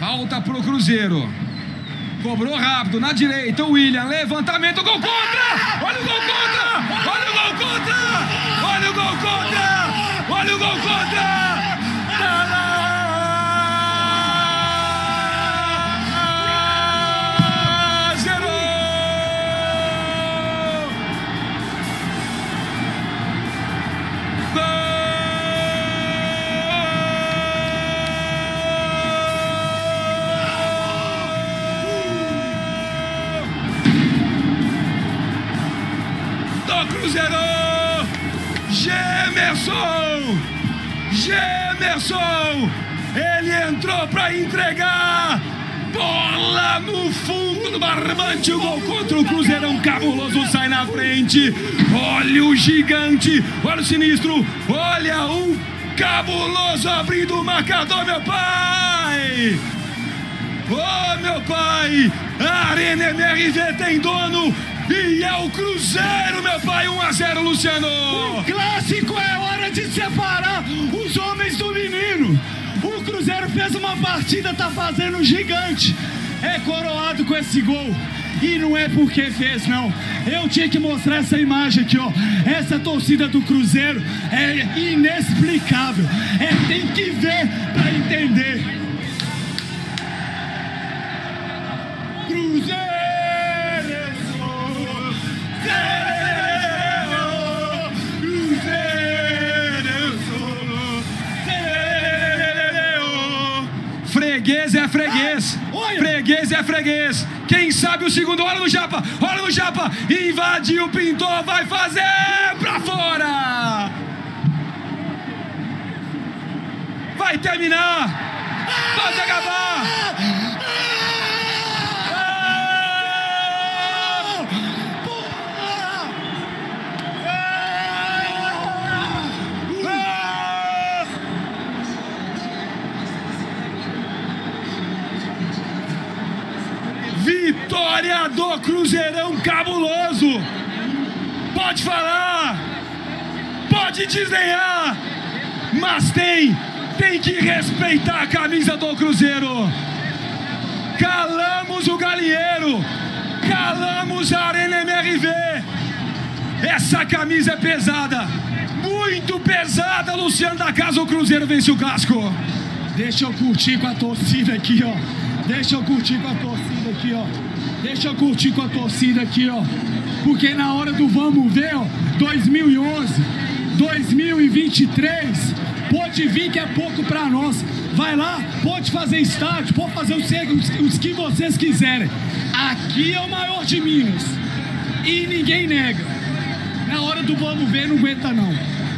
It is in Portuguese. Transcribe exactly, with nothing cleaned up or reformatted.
Falta pro Cruzeiro. Cobrou rápido, na direita, o William, levantamento, gol contra! Olha o gol contra! Olha o gol contra! Olha o gol contra! Olha o gol contra! Tá lá! Cruzeiro, Gemerson, Gemerson, ele entrou para entregar, bola no fundo do barbante, o gol contra o Cruzeirão cabuloso, sai na frente, olha o gigante, olha o sinistro, olha o cabuloso abrindo o marcador, meu pai, oh meu pai, a Arena M R V tem dono, e é o Cruzeiro, meu pai, um a zero, Luciano. O clássico é hora de separar os homens do menino. O Cruzeiro fez uma partida, tá fazendo um gigante. É coroado com esse gol. E não é porque fez, não. Eu tinha que mostrar essa imagem aqui, ó. Essa torcida do Cruzeiro é inexplicável. É, tem que ver pra entender. Cruzeiro! Freguês é freguês, freguês é freguês. Quem sabe o segundo, olha no Japa, olha no Japa, invadiu, pintou, vai fazer pra fora. Vai terminar, pode acabar. Vitória do Cruzeirão cabuloso. Pode falar, pode desdenhar, mas tem, tem que respeitar a camisa do Cruzeiro. Calamos o galinheiro, calamos a Arena M R V. Essa camisa é pesada, muito pesada, Luciano da Casa. O Cruzeiro vence o clássico. Deixa eu curtir com a torcida aqui, ó. Deixa eu curtir com a torcida aqui, ó. Deixa eu curtir com a torcida aqui, ó. Porque na hora do vamos ver, ó, dois mil e onze, dois mil e vinte e três, pode vir que é pouco pra nós. Vai lá, pode fazer estádio, pode fazer os, os que vocês quiserem. Aqui é o maior de Minas. E ninguém nega. Na hora do vamos ver, não aguenta não.